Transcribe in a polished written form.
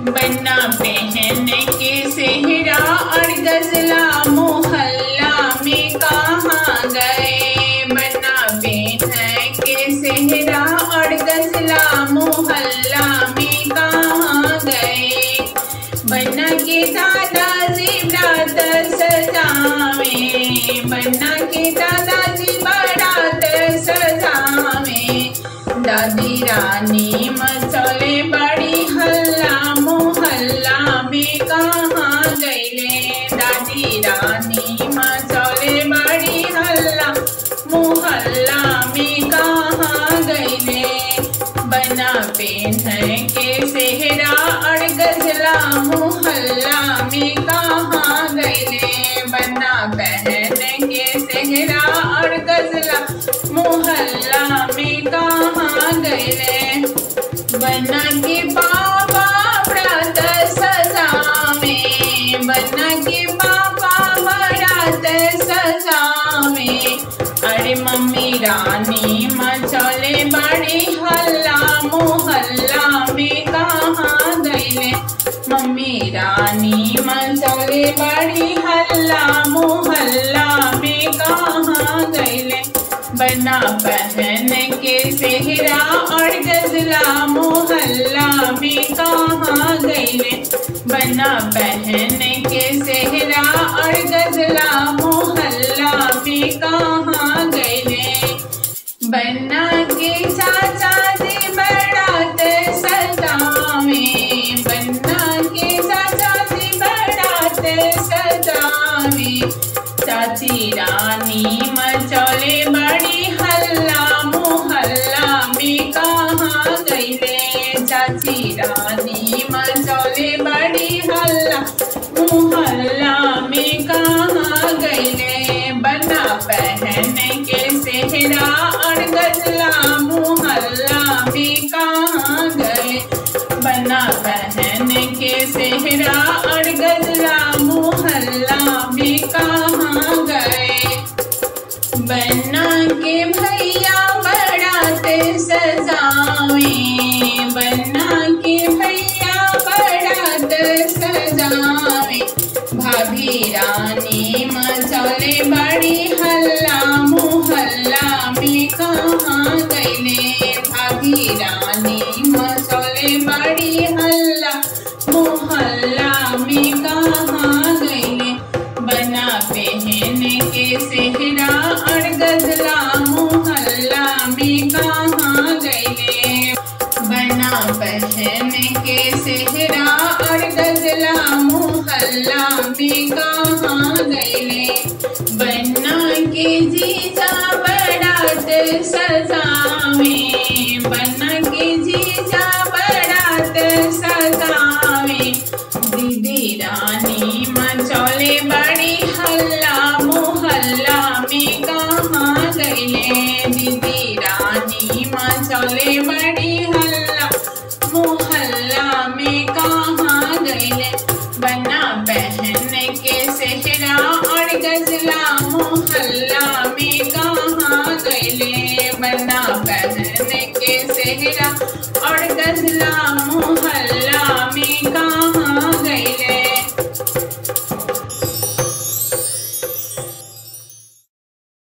बन्ना पहन के सेहरा और गजला मोहल्ला में कहाँ गए। बन्ना पहन के सेहरा और गजला मोहल्ला में कहाँ गए। बन्ना के दादाजी बारात सजावे, बन्ना के दादाजी बारात सजावे। दादी रानी मचौले बड़ी हल्ला मोहल्ला में कहाँ गईले। दादी रानी मचौले बड़ी हल्ला मोहल्ला में कहाँ गईले। बन्ना पहन के सेहरा और गजला मोहल्ला में कहाँ गईले। बन्ना पहन के सेहरा और गजला मोहल्ला में कहाँ गईले। बन्ना के पापा व्रत सजावे, बन्ना के पापा व्रत सजावे। अरे मम्मी रानी मचौले बड़ी हल्ला मोहल्ला में कहाँ गईले। मम्मी रानी मचौले बड़ी हल्ला मोहल्ला में कहाँ गईले। बन्ना पहन के सेहरा और गजला मोहल्ला में कहाँ गईले। बन्ना पहन के सेहरा और गजला मोहल्ला में कहाँ गईले। बन्ना के चाचा जी बारात सजावे, बन्ना के चाचा जी बारात सजावे। चाची रानी मचौले बड़ी हल्ला मोहल्ला में कहाँ गईले। चाची रानी मचौले बड़ी हल्ला मोहल्ला में कहाँ गईले। बन्ना पहन के सेहरा और गजला मोहल्ला में कहाँ गए। बन्ना पहन के सेहरा और गजला मोहल्ला में कहाँ गए। बन्ना के भैया बारात सजावे, बन्ना के भैया बारात सजावे। भाभी रानी मचौले बड़ी हल्ला मोहल्ला में कहाँ गईले। भाभी रानी मचौले बड़ी हल्ला मोहल्ला में कहाँ गईले। बन्ना पहन के सेहरा और गजला मोहल्ला में कहाँ गईले। बन्ना पहन के सेहरा और गजला मोहल्ला में कहाँ गईले। बन्ना के जीजा बारात सजावे, बन्ना के जीजा बारात सजावे। दीदी रानी मचौले बड़ी हल्ला मोहल्ला में कहाँ गईले। दीदी रानी मचौले बड़ी हल्ला मोहल्ला में कहाँ गईले। बन्ना पहन के सेहरा और गजला मोहल्ला में कहाँ गईले। बन्ना पहन के सेहरा और गजला